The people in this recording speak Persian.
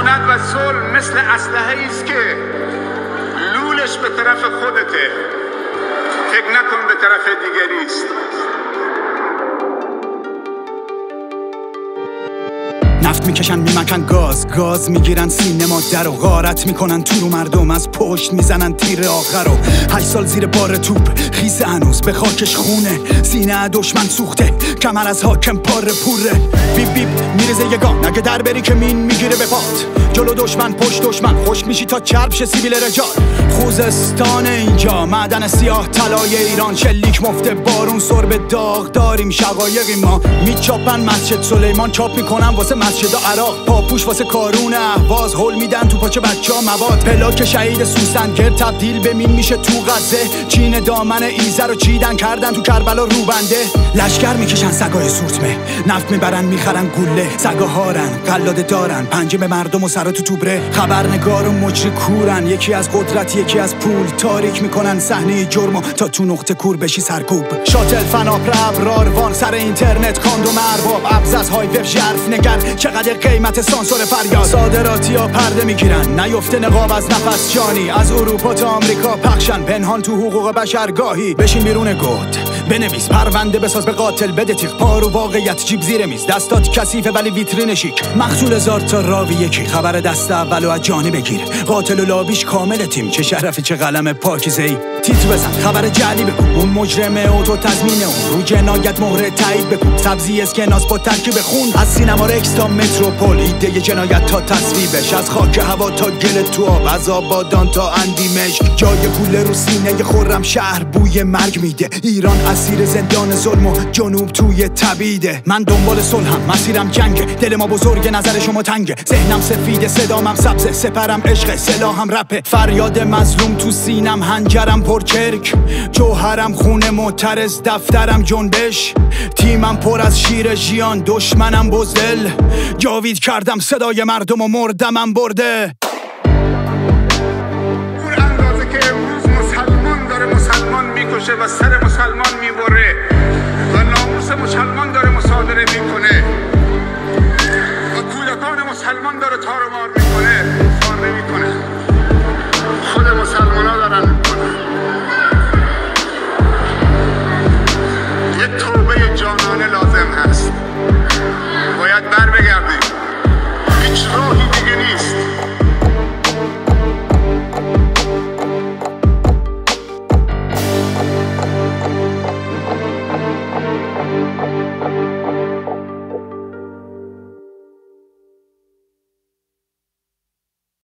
سکونت و صلح مثل اسلحه‌ای است که لولش به طرف خودته، فکر نکن به طرف دیگری است. نفت میکشن میمکن گاز میگیرن سینما در و غارت میکنن تو رو مردم، از پشت میزنن تیر آخر و 8 سال زیر بار توپ خیس هنوز به خاکش خونه، سینه دشمن سوخته، کمر از حاکم پاره پوره، بیب بیب میرزه یه گام، نگه در بری که مین میگیره به پات، جلو دشمن پشت دشمن، خشک میشی تا چرب شه سیبیل رجال. خوزستان اینجا معدن سیاه طلای ایران، شلیک مفته بارون سرب داغ داریم، شقایقی ما میچاپن مسجد سلیمان، چاپ میکنن واسه مسجد عراق، پاپوش واسه کارون اهواز، هول میدن تو پاچه بچه‌ها مواد، پلاک شهید سوسنگر تبدیل به مین میشه تو غزه، چین دامن ایزه رو چیدن کردن تو کربلا روبنده، لشکر میکشن سگای سورتمه، نفت میبرن میخرن گوله، سگا هارن قلاده دارن، پنجه به مردم و سرا تو توبره، خبرنگار و مجری کورن، یکی از قدرت یکی از پول، تاریک میکنن صحنه جرمو تا تو نقطه کور بشی سرکوب، شاتل فناپر ابراروان سر اینترنت کاندوم ارباب، ابز از های وب ژرف نگر چقدر قیمت سانسور فریاد، صادراتی ها پرده میگیرن نیفته نقاب از نفس جانی، از اروپا تا آمریکا پخشن پنهان تو حقوق بشرگاهی، بشین بیرون گود بنویس پرونده بساز به قاتل بده تیغ، پارو واقعیت جیب زیر میز، دستات کثیفه ولی ویترین شیک، مقتول هزار تا راوی یکی، خبر دست اولو از جانی بگیر، قاتل و لابیش کامل تیم، چه شرفی چه قلم پاکیزه‌ای، تیتر بزن خبر جعلی بگو، اون مجرمه اوتو تضمین اون، رو جنایت مهر تایید بکن، سبزی اسکناس با ترکیب خون، از سینما رکس تا متروپول، ایده جنایت تا تصویبش، از خاک هوا تا گل تو آب، از آبادان تا اندیمشک، جای گوله رو سینه خرم شهر بوی مرگ میده، ایران اسیر زندان ظلم و جنوب توی تبیده، من دنبال صلحم مسیرم جنگه، دل ما بزرگ نظر شما تنگه، ذهنم سفیده صدامم سبزه، سپرم عشق سلاحم رپه، فریاد مظلوم تو سینم، هنجرم پرچرک، جوهرم خونه معترض، دفترم جنبش، تیمم پر از شیر ژیان، دشمنم بزدل، جاوید کردم صدای مردم و مردمم برده. اون اندازه که امروز مسلمان داره مسلمان میکشه و سر مسلمان میبره و ناموس مسلمان داره مصادره میکنه و کودکان مسلمان داره تار و مار میکنه،